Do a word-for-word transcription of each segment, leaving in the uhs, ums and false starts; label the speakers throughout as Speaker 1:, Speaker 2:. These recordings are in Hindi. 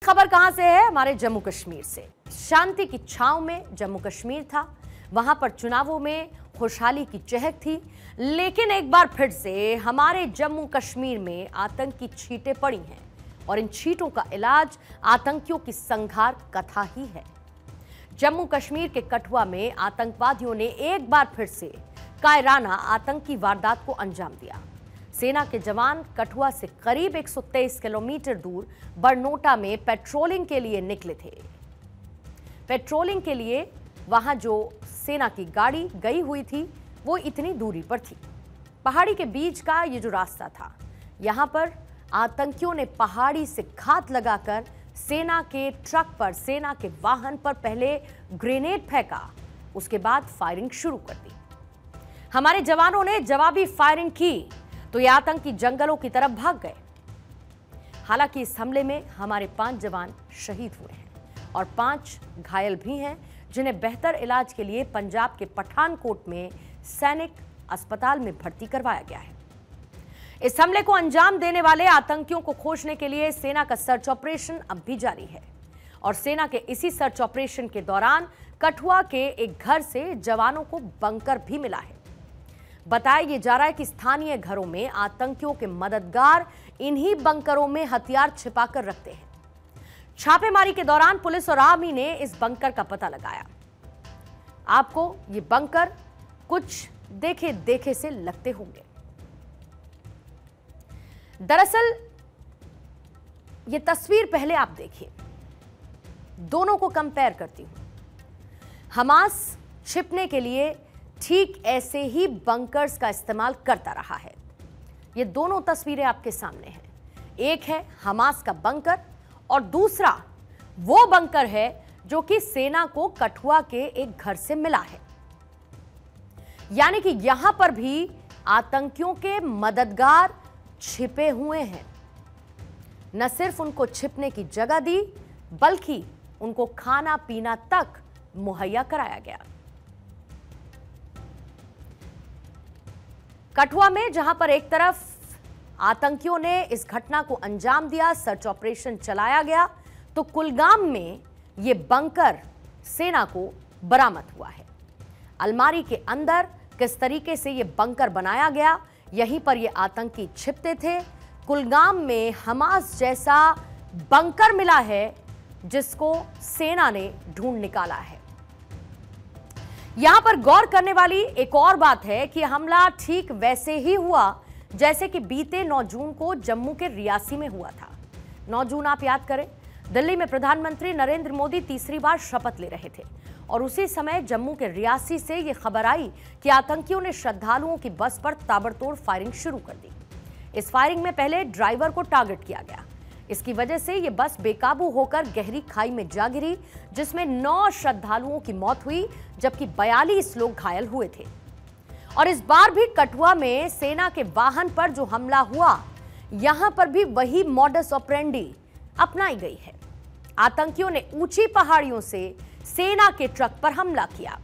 Speaker 1: खबर कहां से है? हमारे जम्मू कश्मीर से। शांति की छांव में जम्मू कश्मीर था, वहां पर चुनावों में खुशहाली की चहक थी, लेकिन एक बार फिर से हमारे जम्मू कश्मीर में आतंकी छींटें पड़ी हैं और इन छींटों का इलाज आतंकियों की संहार कथा ही है। जम्मू कश्मीर के कठुआ में आतंकवादियों ने एक बार फिर से कायराना आतंकी वारदात को अंजाम दिया। सेना के जवान कठुआ से करीब एक सौ तेईस किलोमीटर दूर बरनोटा में पेट्रोलिंग के लिए निकले थे। पेट्रोलिंग के लिए वहां जो सेना की गाड़ी गई हुई थी वो इतनी दूरी पर थी। पहाड़ी के बीच का ये जो रास्ता था, यहां पर आतंकियों ने पहाड़ी से घात लगाकर सेना के ट्रक पर, सेना के वाहन पर पहले ग्रेनेड फेंका, उसके बाद फायरिंग शुरू कर दी। हमारे जवानों ने जवाबी फायरिंग की तो ये आतंकी जंगलों की तरफ भाग गए। हालांकि इस हमले में हमारे पांच जवान शहीद हुए हैं और पांच घायल भी हैं, जिन्हें बेहतर इलाज के लिए पंजाब के पठानकोट में सैनिक अस्पताल में भर्ती करवाया गया है। इस हमले को अंजाम देने वाले आतंकियों को खोजने के लिए सेना का सर्च ऑपरेशन अब भी जारी है और सेना के इसी सर्च ऑपरेशन के दौरान कठुआ के एक घर से जवानों को बंकर भी मिला है। बताया यह जा रहा है कि स्थानीय घरों में आतंकियों के मददगार इन्हीं बंकरों में हथियार छिपाकर रखते हैं। छापेमारी के दौरान पुलिस और आर्मी ने इस बंकर का पता लगाया। आपको ये बंकर कुछ देखे देखे से लगते होंगे। दरअसल ये तस्वीर पहले आप देखिए, दोनों को कंपेयर करती हूं। हमास छिपने के लिए ठीक ऐसे ही बंकर्स का इस्तेमाल करता रहा है। ये दोनों तस्वीरें आपके सामने हैं। एक है हमास का बंकर और दूसरा वो बंकर है जो कि सेना को कठुआ के एक घर से मिला है। यानी कि यहां पर भी आतंकियों के मददगार छिपे हुए हैं। न सिर्फ उनको छिपने की जगह दी, बल्कि उनको खाना पीना तक मुहैया कराया गया। कठुआ में जहां पर एक तरफ आतंकियों ने इस घटना को अंजाम दिया, सर्च ऑपरेशन चलाया गया, तो कुलगाम में यह बंकर सेना को बरामद हुआ है। अलमारी के अंदर किस तरीके से यह बंकर बनाया गया, यहीं पर यह आतंकी छिपते थे। कुलगाम में हमास जैसा बंकर मिला है जिसको सेना ने ढूंढ निकाला है। यहां पर गौर करने वाली एक और बात है कि हमला ठीक वैसे ही हुआ जैसे कि बीते नौ जून को जम्मू के रियासी में हुआ था। नौ जून आप याद करें, दिल्ली में प्रधानमंत्री नरेंद्र मोदी तीसरी बार शपथ ले रहे थे और उसी समय जम्मू के रियासी से यह खबर आई कि आतंकियों ने श्रद्धालुओं की बस पर ताबड़तोड़ फायरिंग शुरू कर दी। इस फायरिंग में पहले ड्राइवर को टारगेट किया गया। इसकी वजह से यह बस बेकाबू होकर गहरी खाई में जा गिरी, जिसमें नौ श्रद्धालुओं की मौत हुई जबकि बयालीस लोग घायल हुए थे। और इस बार भी कठुआ में सेना के वाहन पर जो हमला हुआ, यहां पर भी वही मॉडस ऑपरेंडी अपनाई गई है। आतंकियों ने ऊंची पहाड़ियों से सेना के ट्रक पर हमला किया।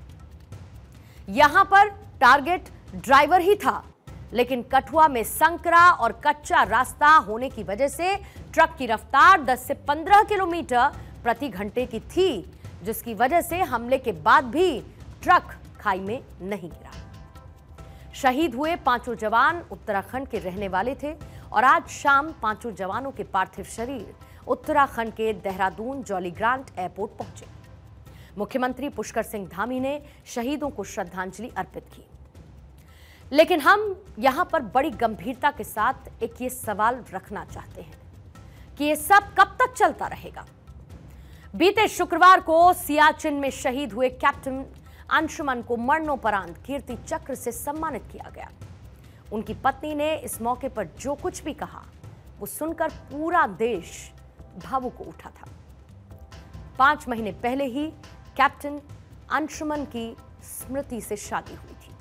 Speaker 1: यहां पर टारगेट ड्राइवर ही था, लेकिन कठुआ में संकरा और कच्चा रास्ता होने की वजह से ट्रक की रफ्तार दस से पंद्रह किलोमीटर प्रति घंटे की थी, जिसकी वजह से हमले के बाद भी ट्रक खाई में नहीं गिरा। शहीद हुए पांचों जवान उत्तराखंड के रहने वाले थे और आज शाम पांचों जवानों के पार्थिव शरीर उत्तराखंड के देहरादून जॉली ग्रांट एयरपोर्ट पहुंचे। मुख्यमंत्री पुष्कर सिंह धामी ने शहीदों को श्रद्धांजलि अर्पित की। लेकिन हम यहां पर बड़ी गंभीरता के साथ एक ये सवाल रखना चाहते हैं कि ये सब कब तक चलता रहेगा। बीते शुक्रवार को सियाचिन में शहीद हुए कैप्टन अंशुमन को मरणोपरांत कीर्ति चक्र से सम्मानित किया गया। उनकी पत्नी ने इस मौके पर जो कुछ भी कहा, वो सुनकर पूरा देश भावुक हो उठा था। पांच महीने पहले ही कैप्टन अंशुमन की स्मृति से शादी हुई थी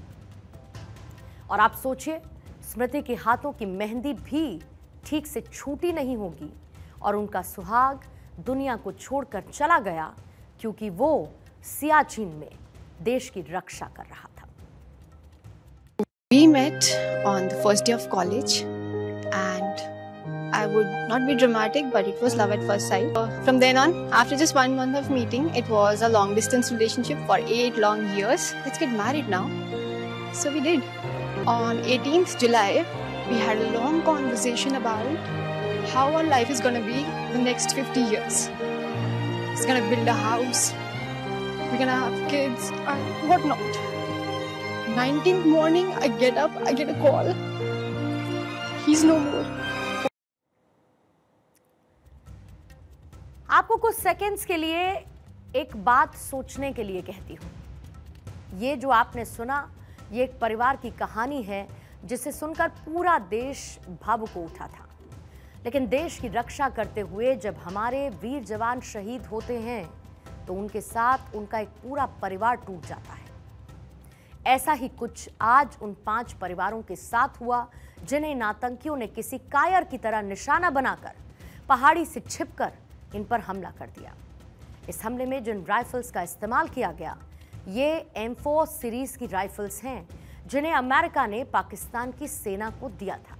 Speaker 1: और आप सोचिए, स्मृति के हाथों की मेहंदी भी ठीक से छूटी नहीं होगी और उनका सुहाग दुनिया को छोड़कर चला गया क्योंकि वो सियाचिन में देश की रक्षा कर रहा था।
Speaker 2: We met on the first day of college and I would not be dramatic, but it was love at first sight. Uh, from then on, after just one month of meeting, it was a long distance relationship for eight long years. Let's get married now. So we did. On eighteenth July, we had a long conversation about how our life is gonna be the next fifty years. He's gonna build a house, we're gonna have kids and whatnot. nineteenth morning, I get up, I get a call. He's no more.
Speaker 1: आपको कुछ सेकंड्स के लिए एक बात सोचने के लिए कहती हूं। ये जो आपने सुना, ये एक परिवार की कहानी है जिसे सुनकर पूरा देश भावुक हो उठा था। लेकिन देश की रक्षा करते हुए जब हमारे वीर जवान शहीद होते हैं तो उनके साथ उनका एक पूरा परिवार टूट जाता है। ऐसा ही कुछ आज उन पांच परिवारों के साथ हुआ जिन्हें इन आतंकियों ने किसी कायर की तरह निशाना बनाकर पहाड़ी से छिपकर इन पर हमला कर दिया। इस हमले में जिन राइफल्स का इस्तेमाल किया गया, ये एम फोर सीरीज की राइफल्स हैं जिन्हें अमेरिका ने पाकिस्तान की सेना को दिया था।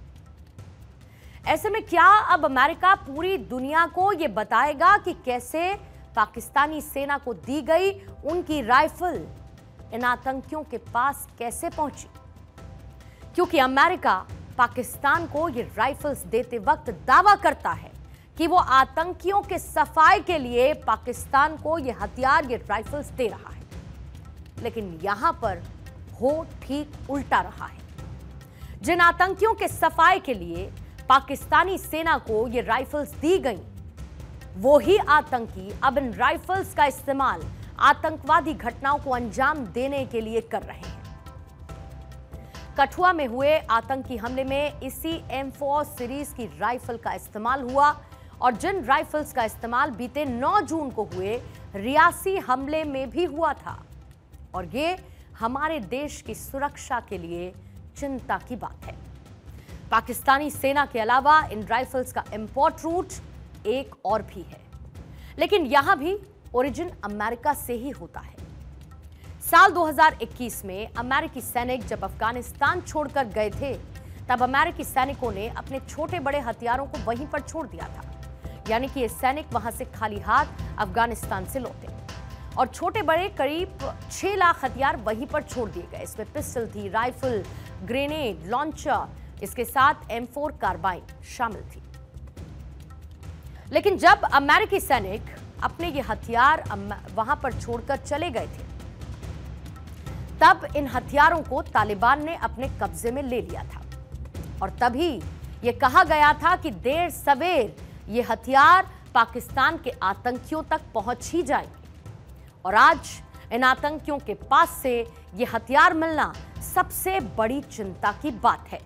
Speaker 1: ऐसे में क्या अब अमेरिका पूरी दुनिया को यह बताएगा कि कैसे पाकिस्तानी सेना को दी गई उनकी राइफल इन आतंकियों के पास कैसे पहुंची? क्योंकि अमेरिका पाकिस्तान को ये राइफल्स देते वक्त दावा करता है कि वो आतंकियों के सफाई के लिए पाकिस्तान को ये हथियार, ये राइफल्स दे रहा है। लेकिन यहां पर हो ठीक उल्टा रहा है। जिन आतंकियों के सफाई के लिए पाकिस्तानी सेना को ये राइफल्स दी गई, वो ही आतंकी अब इन राइफल्स का इस्तेमाल आतंकवादी घटनाओं को अंजाम देने के लिए कर रहे हैं। कठुआ में हुए आतंकी हमले में इसी एम फोर सीरीज की राइफल का इस्तेमाल हुआ और जिन राइफल्स का इस्तेमाल बीते नौ जून को हुए रियासी हमले में भी हुआ था। और ये हमारे देश की सुरक्षा के लिए चिंता की बात है। पाकिस्तानी सेना के अलावा इन राइफल्स का इंपोर्ट रूट एक और भी है, लेकिन यहां भी ओरिजिन अमेरिका से ही होता है। साल दो हज़ार इक्कीस में अमेरिकी सैनिक जब अफगानिस्तान छोड़कर गए थे, तब अमेरिकी सैनिकों ने अपने छोटे बड़े हथियारों को वहीं पर छोड़ दिया था। यानी कि ये सैनिक वहां से खाली हाथ अफगानिस्तान से लौटे और छोटे बड़े करीब छह लाख हथियार वहीं पर छोड़ दिए गए। इसमें पिस्टल थी, राइफल, ग्रेनेड, लॉन्चर, इसके साथ एम फोर कार्बाइन शामिल थी। लेकिन जब अमेरिकी सैनिक अपने ये हथियार वहां पर छोड़कर चले गए थे, तब इन हथियारों को तालिबान ने अपने कब्जे में ले लिया था और तभी ये कहा गया था कि देर सवेर ये हथियार पाकिस्तान के आतंकियों तक पहुंच ही जाएंगे। और आज इन आतंकियों के पास से ये हथियार मिलना सबसे बड़ी चिंता की बात है।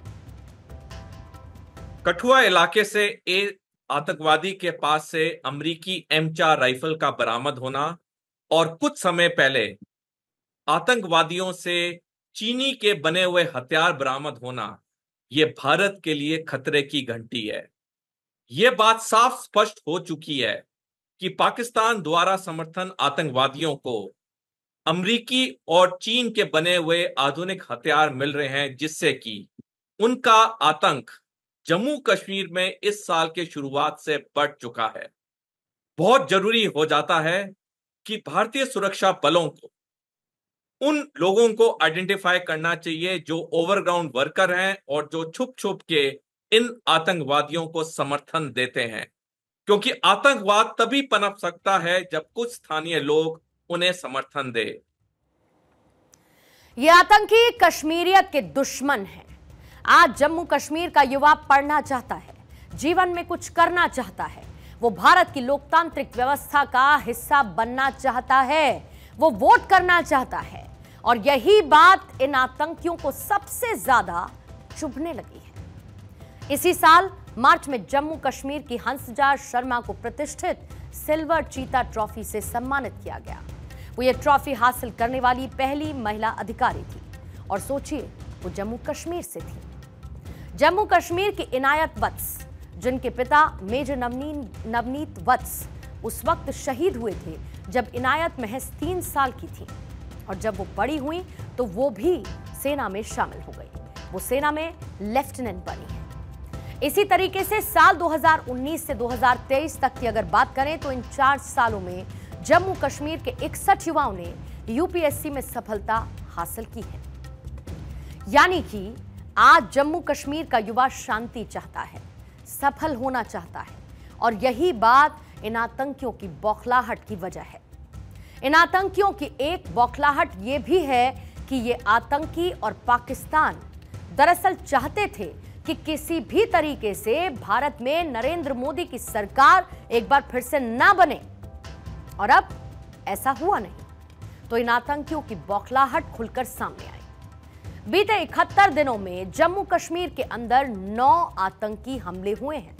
Speaker 3: कठुआ इलाके से एक आतंकवादी के पास से अमेरिकी एम चार राइफल का बरामद होना और कुछ समय पहले आतंकवादियों से चीनी के बने हुए हथियार बरामद होना, यह भारत के लिए खतरे की घंटी है। यह बात साफ स्पष्ट हो चुकी है कि पाकिस्तान द्वारा समर्थन आतंकवादियों को अमेरिकी और चीन के बने हुए आधुनिक हथियार मिल रहे हैं, जिससे कि उनका आतंक जम्मू कश्मीर में इस साल के शुरुआत से बढ़ चुका है। बहुत जरूरी हो जाता है कि भारतीय सुरक्षा बलों को उन लोगों को आइडेंटिफाई करना चाहिए जो ओवरग्राउंड वर्कर हैं और जो छुप छुप के इन आतंकवादियों को समर्थन देते हैं, क्योंकि आतंकवाद तभी पनप सकता है जब कुछ स्थानीय लोग उन्हें समर्थन दे।
Speaker 1: ये आतंकी कश्मीरियत के दुश्मन हैं। आज जम्मू कश्मीर का युवा पढ़ना चाहता है, जीवन में कुछ करना चाहता है, वो भारत की लोकतांत्रिक व्यवस्था का हिस्सा बनना चाहता है, वो वोट करना चाहता है। और यही बात इन आतंकियों को सबसे ज्यादा चुभने लगी है। इसी साल मार्च में जम्मू कश्मीर की हंसराज शर्मा को प्रतिष्ठित सिल्वर चीता ट्रॉफी से सम्मानित किया गया। वो ये ट्रॉफी हासिल करने वाली पहली महिला अधिकारी थी और सोचिए, वो जम्मू कश्मीर से थी। जम्मू कश्मीर की इनायत वत्स, जिनके पिता मेजर नवनीत नवनीत वत्स उस वक्त शहीद हुए थे जब इनायत महज तीन साल की थी, और जब वो बड़ी हुई तो वो भी सेना में शामिल हो गई। वो सेना में लेफ्टिनेंट बनी है। इसी तरीके से साल दो हज़ार उन्नीस से दो हज़ार तेईस तक की अगर बात करें तो इन चार सालों में जम्मू कश्मीर के इकसठ युवाओं ने यूपीएससी में सफलता हासिल की है। यानी कि आज जम्मू कश्मीर का युवा शांति चाहता है, सफल होना चाहता है, और यही बात इन आतंकियों की बौखलाहट की वजह है। इन आतंकियों की एक बौखलाहट यह भी है कि ये आतंकी और पाकिस्तान दरअसल चाहते थे कि किसी भी तरीके से भारत में नरेंद्र मोदी की सरकार एक बार फिर से ना बने, और अब ऐसा हुआ नहीं, तो इन आतंकियों की बौखलाहट खुलकर सामने आई। बीते इकहत्तर दिनों में जम्मू कश्मीर के अंदर नौ आतंकी हमले हुए हैं।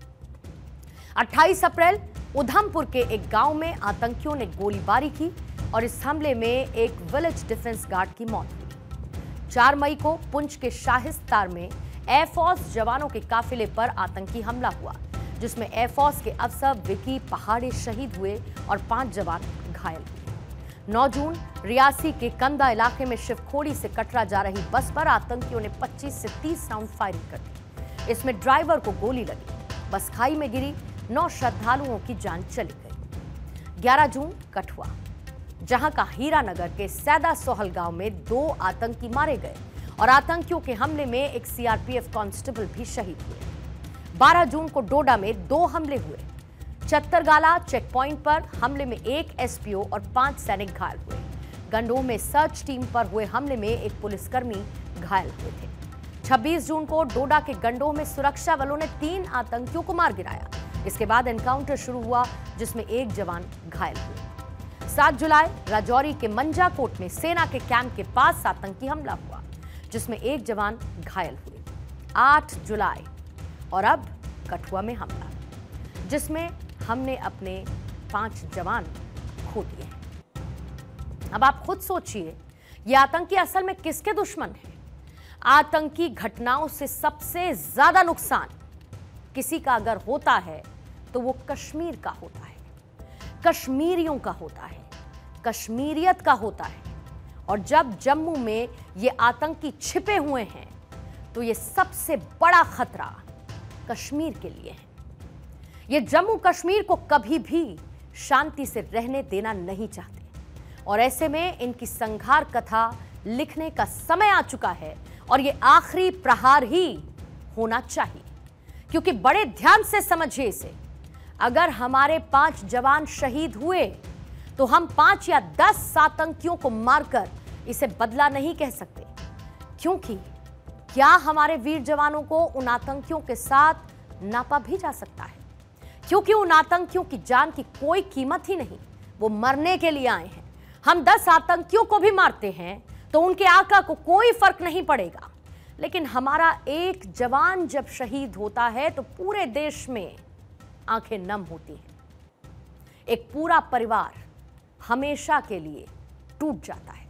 Speaker 1: अट्ठाईस अप्रैल उधमपुर के एक गांव में आतंकियों ने गोलीबारी की और इस हमले में एक विलेज डिफेंस गार्ड की मौत हुई। चार मई को पुंछ के शाहिस्तार में एयरफोर्स जवानों के काफिले पर आतंकी हमला हुआ, जिसमें एयरफोर्स के अफसर विकी पहाड़े शहीद हुए और पांच जवान घायल हुए। नौ जून रियासी के कंदा इलाके में शिवखोड़ी से कटरा जा रही बस पर आतंकियों ने पच्चीस से तीस राउंड फायरिंग कर दी। इसमें ड्राइवर को गोली लगी, बस खाई में गिरी, नौ श्रद्धालुओं की जान चली गई। ग्यारह जून कठुआ, जहां का हीरानगर के सैदा सोहल गांव में दो आतंकी मारे गए और आतंकियों के हमले में एक सीआरपीएफ कांस्टेबल भी शहीद हुए। बारह जून को डोडा में दो हमले हुए। चत्तरगाला चेक पॉइंट पर हमले में एक एसपीओ और पांच सैनिक घायल हुए। गंडोह में सर्च टीम पर हुए हमले में एक पुलिसकर्मी घायल हुए थे। छब्बीस जून को डोडा के गंडोह में सुरक्षा बलों ने तीन आतंकियों को मार गिराया। इसके बाद एनकाउंटर शुरू हुआ, जिसमें एक जवान घायल हुए। सात जुलाई राजौरी के मंजाकोट में सेना के कैंप के पास आतंकी हमला हुआ, जिसमें एक जवान घायल हुए। आठ जुलाई और अब कठुआ में हमला, जिसमें हमने अपने पांच जवान खो दिए हैं। अब आप खुद सोचिए, ये आतंकी असल में किसके दुश्मन हैं? आतंकी घटनाओं से सबसे ज्यादा नुकसान किसी का अगर होता है तो वो कश्मीर का होता है, कश्मीरियों का होता है, कश्मीरियत का होता है। और जब जम्मू में ये आतंकी छिपे हुए हैं तो ये सबसे बड़ा खतरा कश्मीर के लिए है। ये जम्मू कश्मीर को कभी भी शांति से रहने देना नहीं चाहते, और ऐसे में इनकी संहार कथा लिखने का समय आ चुका है और ये आखिरी प्रहार ही होना चाहिए। क्योंकि बड़े ध्यान से समझिए इसे, अगर हमारे पांच जवान शहीद हुए तो हम पांच या दस आतंकियों को मारकर इसे बदला नहीं कह सकते, क्योंकि क्या हमारे वीर जवानों को उन आतंकियों के साथ नापा भी जा सकता है? क्योंकि उन आतंकियों की जान की कोई कीमत ही नहीं, वो मरने के लिए आए हैं। हम दस आतंकियों को भी मारते हैं तो उनके आका को कोई फर्क नहीं पड़ेगा, लेकिन हमारा एक जवान जब शहीद होता है तो पूरे देश में आंखें नम होती हैं। एक पूरा परिवार हमेशा के लिए टूट जाता है।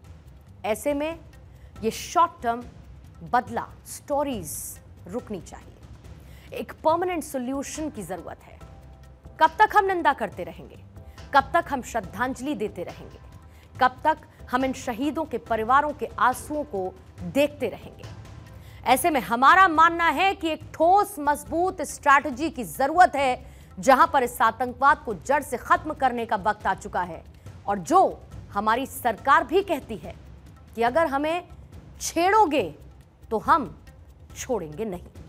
Speaker 1: ऐसे में ये शॉर्ट टर्म बदला स्टोरीज रुकनी चाहिए। एक परमानेंट सॉल्यूशन की जरूरत है। कब तक हम निंदा करते रहेंगे? कब तक हम श्रद्धांजलि देते रहेंगे? कब तक हम इन शहीदों के परिवारों के आंसुओं को देखते रहेंगे? ऐसे में हमारा मानना है कि एक ठोस मजबूत स्ट्रैटेजी की जरूरत है, जहां पर इस आतंकवाद को जड़ से खत्म करने का वक्त आ चुका है, और जो हमारी सरकार भी कहती है कि अगर हमें छेड़ोगे तो हम छोड़ेंगे नहीं।